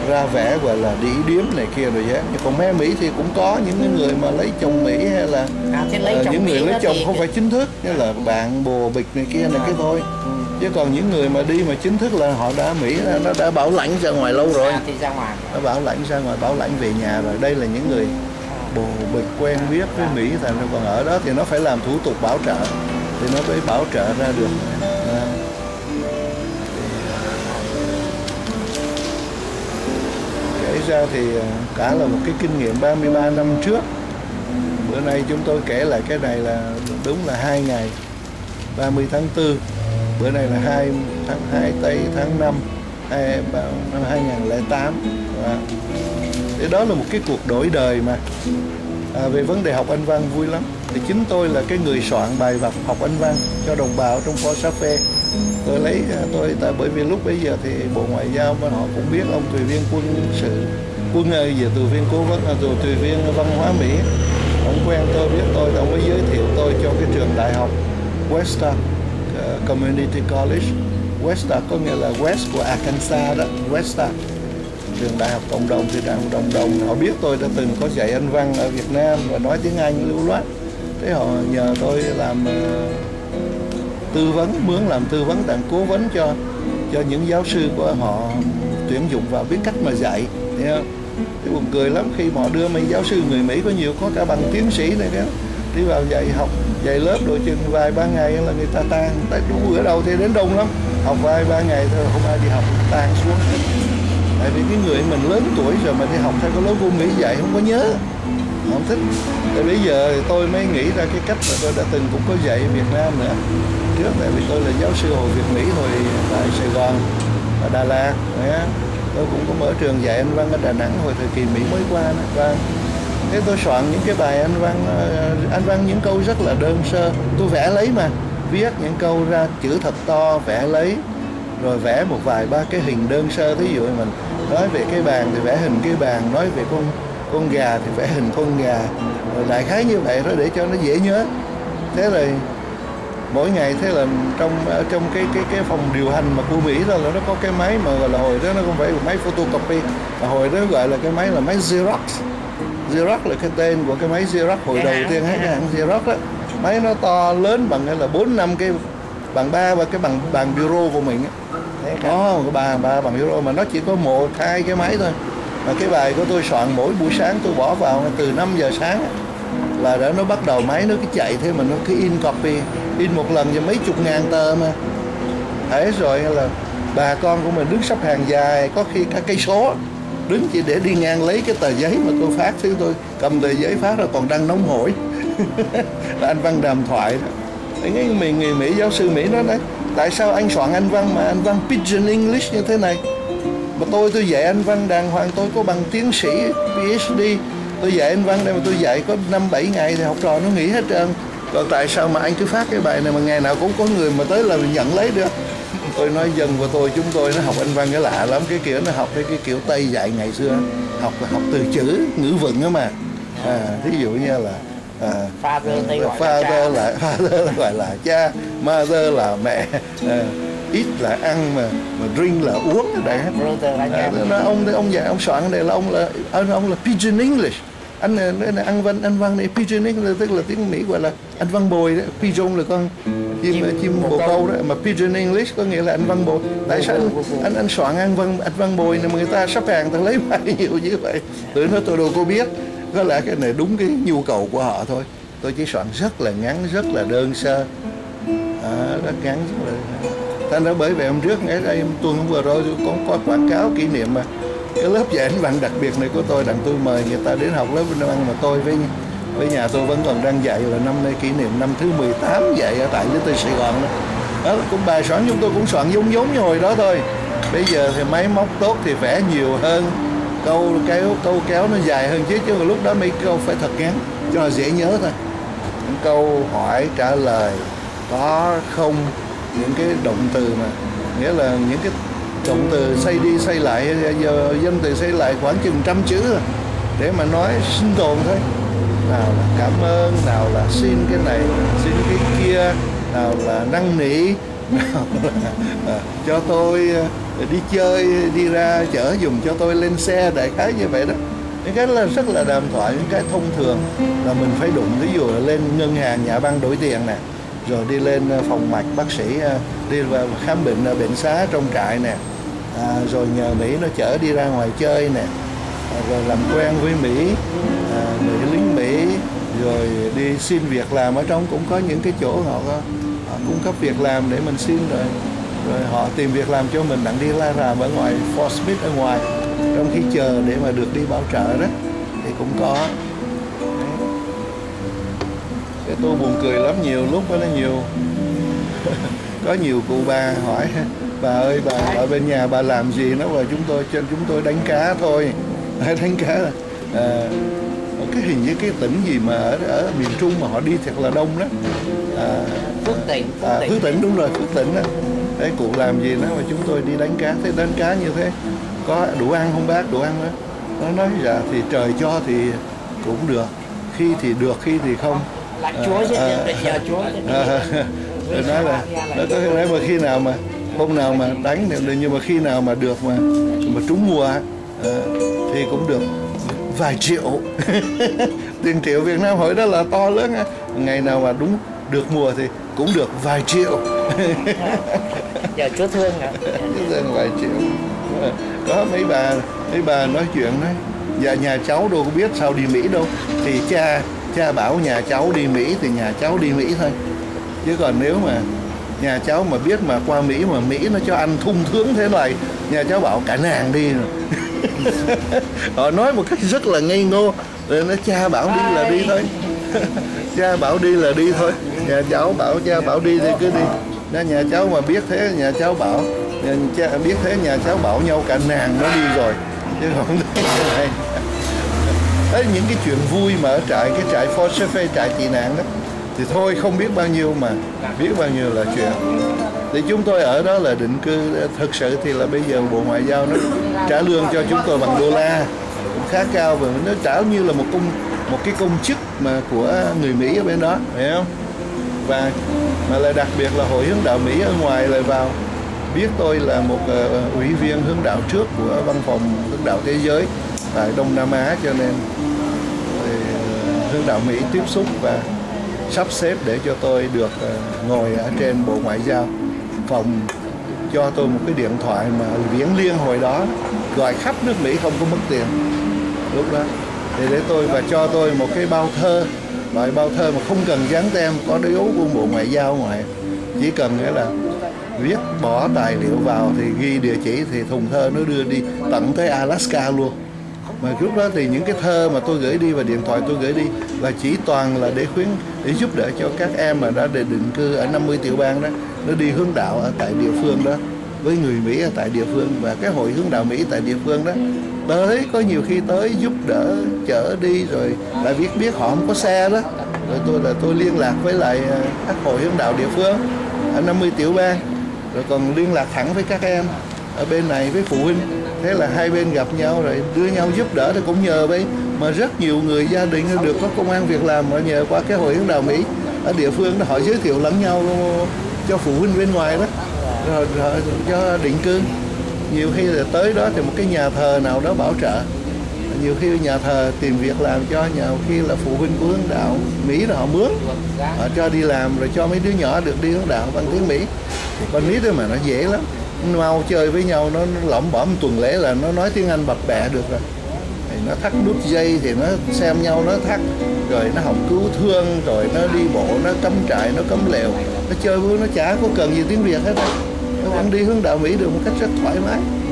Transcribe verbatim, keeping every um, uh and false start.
ra vẽ gọi là đĩ điếm này kia rồi vậy. Nhưng còn mẹ Mỹ thì cũng có những cái người mà lấy chồng Mỹ hay là à, lấy uh, những người lấy chồng thì... không phải chính thức, như là bạn bồ bịch này kia này cái thôi. Ừ. Chứ còn những người mà đi mà chính thức là họ đã Mỹ, nó đã bảo lãnh ra ngoài lâu rồi. À, thì ra ngoài. Nó bảo lãnh ra ngoài, bảo lãnh về nhà rồi. Đây là những người bồ bịch quen biết với Mỹ, thành ra còn ở đó thì nó phải làm thủ tục bảo trợ thì nó mới bảo trợ ra được. À. Kể ra thì cả là một cái kinh nghiệm ba mươi ba năm trước. Bữa nay chúng tôi kể lại cái này là đúng là hai ngày ba mươi tháng tư, bữa nay là hai tháng hai tây tháng năm năm hai nghìn lẻ tám. Thì đó là một cái cuộc đổi đời mà. À, về vấn đề học Anh văn vui lắm. Thì chính tôi là cái người soạn bài tập học Anh văn cho đồng bào trong Fort Safe. Tôi lấy tôi tại bởi vì lúc bấy giờ thì Bộ Ngoại giao mà họ cũng biết ông tùy viên quân sự quân ơi về tùy viên cố vấn tùy, tùy viên văn hóa Mỹ, ông quen tôi biết tôi, ông mới giới thiệu tôi cho cái trường đại học West uh, Community College. West có nghĩa là West của Arkansas đó, West trường đại học cộng đồng. Thì đại học cộng đồng họ biết tôi đã từng có dạy Anh văn ở Việt Nam và nói tiếng Anh lưu loát, thế họ nhờ tôi làm uh, tư vấn, mướn làm tư vấn tặng cố vấn cho cho những giáo sư của họ tuyển dụng vào biết cách mà dạy. Thấy không? Thì buồn cười lắm khi họ đưa mấy giáo sư người Mỹ có nhiều có cả bằng tiến sĩ này đó đi vào dạy học, dạy lớp đội chừng vài ba ngày là người ta tan. Tại bữa đầu thì đến đông lắm, học vài ba ngày thôi không ai đi học, tan xuống. Tại vì cái người mình lớn tuổi rồi mà đi học theo cái lớp của Mỹ dạy không có nhớ, không thích. Tại bây giờ tôi mới nghĩ ra cái cách mà tôi đã từng cũng có dạy Việt Nam nữa. Trước tại vì tôi là giáo sư hồi Việt Mỹ hồi tại Sài Gòn ở Đà Lạt. Đấy. Tôi cũng có mở trường dạy Anh văn ở Đà Nẵng hồi thời kỳ Mỹ mới qua đó. Và thế tôi soạn những cái bài Anh văn, Anh văn những câu rất là đơn sơ. Tôi vẽ lấy mà, viết những câu ra chữ thật to, vẽ lấy. Rồi vẽ một vài ba cái hình đơn sơ. Thí dụ mình nói về cái bàn thì vẽ hình cái bàn, nói về con con gà thì vẽ hình con gà. Rồi đại khái như vậy đó để cho nó dễ nhớ. Thế rồi mỗi ngày thế là trong trong cái cái cái phòng điều hành mà của Mỹ đó là nó có cái máy mà gọi là hồi đó nó không phải là máy photocopy, mà hồi đó gọi là cái máy là máy Xerox. Xerox là cái tên của cái máy Xerox hồi đầu tiên hết, cái hãng Xerox đó. Máy nó to lớn bằng là bốn năm cái bằng ba và cái bằng bàn bureau của mình á. Đó, cái bàn ba bằng bureau mà nó chỉ có một hai cái máy thôi. Mà cái bài của tôi soạn mỗi buổi sáng tôi bỏ vào từ năm giờ sáng là đã nó bắt đầu máy nó cứ chạy thế mà nó cứ in copy, in một lần cho mấy chục ngàn tờ mà. Thế rồi là bà con của mình đứng sắp hàng dài, có khi cả cây số đứng chỉ để đi ngang lấy cái tờ giấy mà tôi phát. Thứ tôi cầm tờ giấy phát rồi còn đang nóng hổi là Anh văn đàm thoại đó. Cái người, người Mỹ, giáo sư Mỹ nói đấy, tại sao anh soạn Anh văn mà Anh văn pidgin English như thế này? Mà tôi tôi dạy Anh văn đàng hoàng, tôi có bằng tiến sĩ PhD, tôi dạy Anh văn đây mà tôi dạy có năm bảy ngày thì học trò nó nghỉ hết trơn. Còn tại sao mà anh cứ phát cái bài này mà ngày nào cũng có người mà tới là nhận lấy được? Tôi nói dân của tôi, chúng tôi nó học Anh văn cái lạ lắm, cái kiểu nó học cái, cái kiểu Tây dạy ngày xưa, học là học từ chữ ngữ vựng đó mà. À, thí dụ như là à, father, uh, father là father là gọi là cha, mother là mẹ, à, eat là ăn mà mà drink là uống đấy. À, nó, ông ông dạy ông soạn này là ông là ông, ông là pidgin English. Anh này, Anh văn Anh văn này pidgin English tức là tiếng Mỹ gọi là Anh văn bồi đấy. Pigeon là con chim chim, chim bồ câu đó, mà pidgin English có nghĩa là Anh văn bồi. Tại sao anh anh, anh soạn Anh văn Anh văn bồi này mà người ta sắp hàng ta lấy bài nhiều như vậy? Tôi nói tôi đâu có biết. Có lẽ cái này đúng cái nhu cầu của họ thôi. Tôi chỉ soạn rất là ngắn, rất là đơn sơ, à, rất ngắn. Rất là... Thành ra bởi vậy hôm trước ngay đây tuần vừa rồi tôi có, có quảng cáo kỷ niệm mà cái lớp dạy Anh văn đặc biệt này của tôi, đặng tôi mời người ta đến học lớp Anh văn mà tôi với với nhà tôi vẫn còn đang dạy, là năm nay kỷ niệm năm thứ mười tám dạy ở tại Little Sài Gòn đó. Đó cũng bài soạn chúng tôi cũng soạn giống giống như hồi đó thôi. Bây giờ thì máy móc tốt thì vẽ nhiều hơn, câu kéo câu kéo nó dài hơn chứ chứ lúc đó mấy câu phải thật ngắn cho là dễ nhớ thôi. Những câu hỏi trả lời có không, những cái động từ mà nghĩa là những cái động từ xây đi xây lại, giờ danh từ xây lại khoảng chừng trăm chữ rồi để mà nói sinh tồn thôi. Nào là cảm ơn, nào là xin cái này, xin cái kia, nào là năn nỉ, nào là à, cho tôi rồi đi chơi, đi ra chở giùm cho tôi lên xe, đại khái như vậy đó. Những cái là rất là đàm thoại, những cái thông thường là mình phải đụng. Ví dụ là lên ngân hàng nhà băng đổi tiền nè, rồi đi lên phòng mạch bác sĩ, đi vào khám bệnh ở bệnh xá trong trại nè, à, rồi nhờ Mỹ nó chở đi ra ngoài chơi nè, à, rồi làm quen với Mỹ, à, người lính Mỹ, rồi đi xin việc làm. Ở trong cũng có những cái chỗ họ, họ cung cấp việc làm để mình xin, rồi rồi họ tìm việc làm cho mình, đặng đi la làm ở ngoài Fort Smith ở ngoài, trong khi chờ để mà được đi bảo trợ đó thì cũng có. Cái tôi buồn cười lắm, nhiều lúc đó là nhiều có nhiều cụ bà hỏi: bà ơi, bà ở bên nhà bà làm gì? Nó bảo chúng tôi trên chúng tôi đánh cá thôi. Đánh cá là à, cái hình như cái tỉnh gì mà ở, ở miền Trung mà họ đi thật là đông đó, à, Phước Tỉnh, Phước à, Tỉnh. Phước Tỉnh, đúng rồi, Phước Tỉnh đó. Đấy, cụ làm gì đó mà chúng tôi đi đánh cá. Thế đánh cá như thế có đủ ăn không bác? Đủ ăn đó. Nó nói dạ thì trời cho thì cũng được, khi thì được, khi thì không. Lại Chúa chứ, à, nhờ Chúa chứ. à, rồi nói là nó có nói mà khi nào mà hôm nào mà đánh nhưng mà khi nào mà được mà mà trúng mùa à, thì cũng được vài triệu. Tiền triệu Việt Nam hồi đó là to lớn. Ngày nào mà đúng được mùa thì cũng được vài triệu. Giờ Chúa thương hả? Chúa thương vài triệu. Có mấy bà mấy bà nói chuyện nói dạ nhà cháu đâu có biết sao đi Mỹ đâu, thì cha cha bảo nhà cháu đi Mỹ thì nhà cháu đi Mỹ thôi, chứ còn nếu mà nhà cháu mà biết mà qua Mỹ mà Mỹ nó cho ăn thung thướng thế này, nhà cháu bảo cả nàng đi rồi. Họ nói một cách rất là ngây ngô, rồi nó cha bảo đi là đi thôi. Cha bảo đi là đi thôi, nhà cháu bảo cha bảo đi thì cứ đi. Nên nhà cháu mà biết thế, nhà cháu bảo nhà cha biết thế, nhà cháu bảo nhau cả nàng nó đi rồi, chứ không thế này. Đấy, những cái chuyện vui mà ở trại cái trại Fort Smith, trại tị nạn đó thì thôi không biết bao nhiêu, mà biết bao nhiêu là chuyện. Thì chúng tôi ở đó là định cư. Thực sự thì là bây giờ Bộ Ngoại giao nó trả lương cho chúng tôi bằng đô la cũng khá cao, và nó trả như là một công một cái công chức mà của người Mỹ ở bên đó, phải không? Và mà lại đặc biệt là Hội Hướng đạo Mỹ ở ngoài lại vào biết tôi là một uh, ủy viên hướng đạo trước của văn phòng hướng đạo thế giới tại Đông Nam Á, cho nên uh, hướng đạo Mỹ tiếp xúc và sắp xếp để cho tôi được uh, ngồi ở trên Bộ Ngoại giao. Phòng cho tôi một cái điện thoại mà viễn liên hồi đó, gọi khắp nước Mỹ không có mất tiền lúc đó, thì để tôi và cho tôi một cái bao thơ, loại bao thơ mà không cần dán tem, có dấu của Bộ Ngoại giao ngoài, chỉ cần nghĩa là viết bỏ tài liệu vào thì ghi địa chỉ thì thùng thơ nó đưa đi tận tới Alaska luôn. Mà lúc đó thì những cái thơ mà tôi gửi đi và điện thoại tôi gửi đi là chỉ toàn là để khuyến để giúp đỡ cho các em mà đã để định cư ở năm mươi tiểu bang đó, nó đi hướng đạo ở tại địa phương đó với người Mỹ ở tại địa phương, và cái Hội Hướng đạo Mỹ tại địa phương đó tới, có nhiều khi tới giúp đỡ chở đi, rồi lại biết biết họ không có xe đó, rồi tôi là tôi liên lạc với lại các hội hướng đạo địa phương ở năm mươi tiểu bang, rồi còn liên lạc thẳng với các em ở bên này với phụ huynh. Thế là hai bên gặp nhau rồi đưa nhau giúp đỡ, thì cũng nhờ vậy mà rất nhiều người gia đình được có công ăn việc làm, mà nhờ qua cái Hội Hướng đạo Mỹ ở địa phương đó, họ giới thiệu lẫn nhau cho phụ huynh bên ngoài đó, rồi, rồi cho định cư. Nhiều khi là tới đó thì một cái nhà thờ nào đó bảo trợ, nhiều khi nhà thờ tìm việc làm cho, nhiều khi là phụ huynh của hướng đạo Mỹ là họ mướn, họ cho đi làm, rồi cho mấy đứa nhỏ được đi hướng đạo bằng tiếng Mỹ. Thì con nít đó mà nó dễ lắm, mau chơi với nhau, nó, nó lỏm bỏm tuần lễ là nó nói tiếng Anh bập bẹ được rồi. Thì nó thắt nút dây thì nó xem nhau nó thắt, rồi nó học cứu thương, rồi nó đi bộ, nó cắm trại, nó cắm lều, nó chơi với nó chả có cần gì tiếng Việt hết á, nó vẫn đi hướng đạo Mỹ được một cách rất thoải mái.